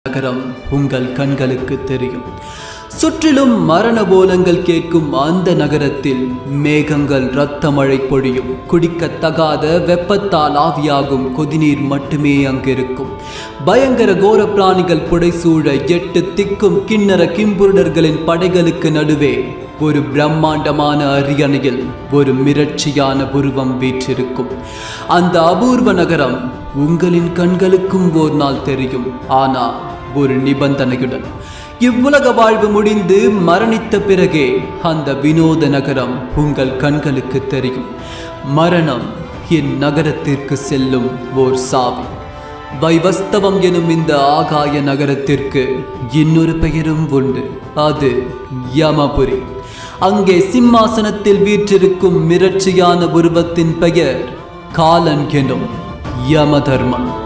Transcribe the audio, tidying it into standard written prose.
நகரம் உங்கள் கண்களுக்கு தெரியும். சுற்றிலும் மரண போலங்கள் கேட்கும் அந்த நகரத்தில் மேகங்கள் இரத்த மழை பொழியும். குடிக்கத்தகாத வெப்பத்தால் ஆவியாகும் கொதிநீர் மட்டுமே அங்கிருக்கும். பயங்கர கோர பிராணிகள் புடைசூழ 8 திக்கும் கிண்ணற கிம்புருடர்களின் படைகளுக்கு நடுவே ஒரு பிரம்மாண்டமான அரியணையில் ஒரு மிரட்சியான உருவம் வீற்றிருக்கும். அந்த அபூர்வ நகரம் உங்களின் கண்களுக்கும் ஒரு நாள் தெரியும். ஆனால் ஒரு நிபந்தனையுடன். இவ்வுலக வாழ்வு முடிந்து மரணித்த பிறகே அந்த வினோத நகரம் உங்கள் கண்களுக்கு தெரியும். மரணம் என் நகரத்திற்கு செல்லும் ஓர் சாவி. வைவஸ்தவம் எனும் இந்த ஆகாய நகரத்திற்கு இன்னொரு பெயரும் உண்டு. அது யமபுரி. அங்கே சிம்மாசனத்தில் வீற்றிருக்கும் மிரட்சியான உருவத்தின் பெயர் காலன் எனும் யமதர்மன்.